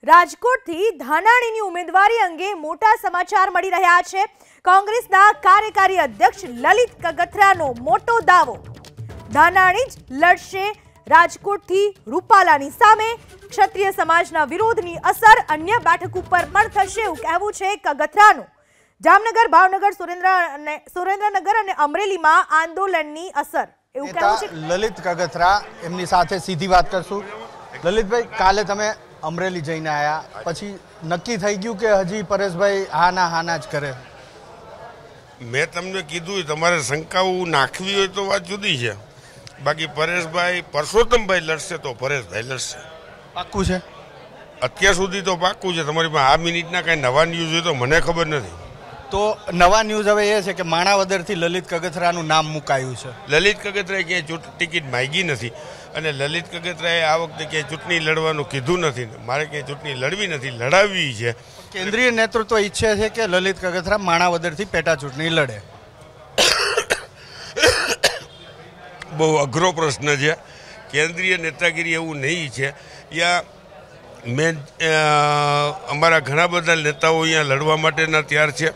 રાજકોટથી ધાનાણીની ઉમેદવારી અંગે મોટા સમાચાર મળી રહ્યા છે। કોંગ્રેસના કાર્યકારી અધ્યક્ષ લલિત કગથરાનો મોટો દાવો, ધાનાણી જ લડશે રાજકોટથી રૂપાલાની સામે। ક્ષત્રિય સમાજના વિરોધની અસર અન્ય બેઠક ઉપર પણ થશે એવું કહેવું છે કગથરાનું। જામનગર, ભાવનગર, સુરેન્દ્રનગર અને અમરેલીમાં આંદોલનની અસર એવું કહેવું છે લલિત કગથરા। એમની સાથે સીધી વાત કરશું। લલિતભાઈ, કાલે તમે અમરેલી જઈને આયા, પછી નક્કી થઈ ગયું કે હજી પરેશભાઈ હાના જ કરે? મેં તમને કીધું તમારે શંકાઓ નાખવી હોય તો વાત જુદી છે, બાકી પરેશભાઈ પરસોત્તમભાઈ લડશે તો પરેશભાઈ લડશે। પાક્કું છે? અત્યાર સુધી તો પાક્કું છે। તમારી પાસે આ મિનિટના કાંઈ નવા ન્યૂઝ હોય તો મને ખબર નથી। તો નવા ન્યૂઝ હવે એ છે કે માણાવદરથી લલિત કગથરાનું નામ મુકાયું છે। લલિત કગથરાએ ક્યાંય ટિકિટ માંગી નથી અને લલિત કગથરાએ આ વખતે ક્યાંય ચૂંટણી લડવાનું કીધું નથી। મારે ક્યાંય ચૂંટણી લડવી નથી, લડાવવી છે। કેન્દ્રીય નેતૃત્વ ઈચ્છે છે કે લલિત કગથરા માણાવદરથી પેટા ચૂંટણી લડે। બહુ અઘરો પ્રશ્ન છે। કેન્દ્રીય નેતાગીરી એવું નહીં છે। યા મેં અમારા ઘણા બધા નેતાઓ અહીંયા લડવા માટેના તૈયાર છે।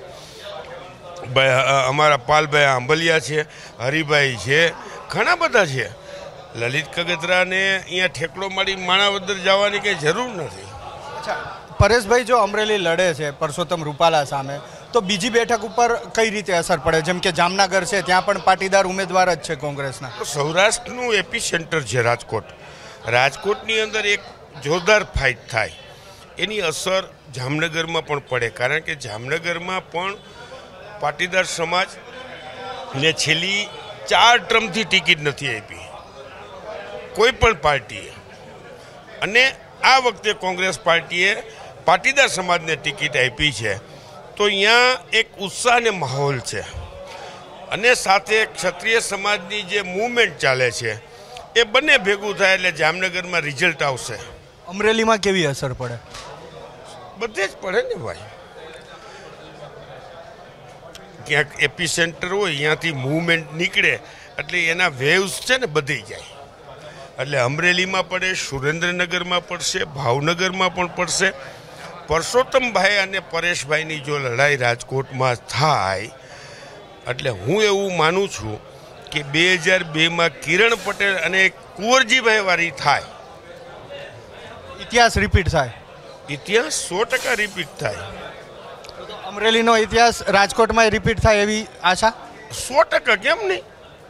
અમારા પાલભાઈ આંબલિયા છે, હરિભાઈ છે, ઘણા બધા છે। લલિત કગથરાને અહીંયા ઠેકડો મારી માણાવદર જવાની કંઈ જરૂર નથી। અચ્છા, પરેશભાઈ જો અમરેલી લડે છે પરસોત્તમ રૂપાલા સામે, તો બીજી બેઠક ઉપર કઈ રીતે અસર પડે? જેમ કે જામનગર છે, ત્યાં પણ પાટીદાર ઉમેદવાર જ છે કોંગ્રેસના। સૌરાષ્ટ્રનું એપી સેન્ટર છે રાજકોટ। રાજકોટની અંદર એક જોરદાર ફાઇટ થાય, એની અસર જામનગરમાં પણ પડે, કારણ કે જામનગરમાં પણ પાટીદાર સમાજને છેલ્લી 4 ટર્મથી ટિકિટ નથી આપી કોઈ પણ પાર્ટીએ, અને આ વખતે કોંગ્રેસ પાર્ટીએ પાટીદાર સમાજને ટિકિટ આપી છે। તો અહીંયા એક ઉત્સાહ અને માહોલ છે, અને સાથે ક્ષત્રિય સમાજની જે મૂવમેન્ટ ચાલે છે એ બંને ભેગું થાય એટલે જામનગરમાં રિઝલ્ટ આવશે। અમરેલીમાં કેવી અસર પડે? બધે જ પડે ને ભાઈ। ક્યાંક એપી સેન્ટર હોય, અહીંયાથી મૂવમેન્ટ નીકળે એટલે એના વેવ્સ છે ને બધી જાય। એટલે અમરેલીમાં પડે, સુરેન્દ્રનગરમાં પડશે, ભાવનગરમાં પણ પડશે। પરસોત્તમભાઈ અને પરેશભાઈની જો લડાઈ રાજકોટમાં થાય એટલે હું એવું માનું છું કે 2002માં કિરણ પટેલ અને કુંવરજીભાઈ વાળી થાય, ઇતિહાસ રિપીટ થાય। ઇતિહાસ 100% રિપીટ થાય। અમરેલીનો ઇતિહાસ રાજકોટમાં રિપીટ થાય એવી આશા? 100%, કેમ નહીં?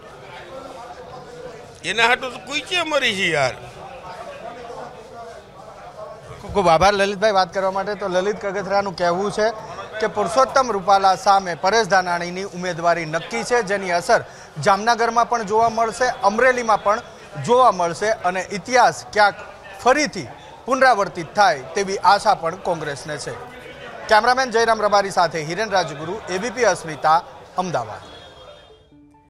એના હાટું તો કોઈ છે મરી છે યાર। ખૂબ ખૂબ આભાર લલિતભાઈ વાત કરવા માટે। તો લલિત કગથરાનું કહેવું છે કે પુરુષોત્તમ રૂપાલા સામે પરેશ ધાનાણીની ઉમેદવારી નક્કી છે, જેની અસર જામનગરમાં પણ જોવા મળશે, અમરેલીમાં પણ જોવા મળશે, અને ઇતિહાસ ક્યાંક ફરીથી પુનરાવર્તિત થાય તેવી આશા પણ કોંગ્રેસને છે। કેમેરામેન જયરામ રબારી સાથે હિરેન રાજગુરુ, એબીપી અસ્મિતા, અમદાવાદ।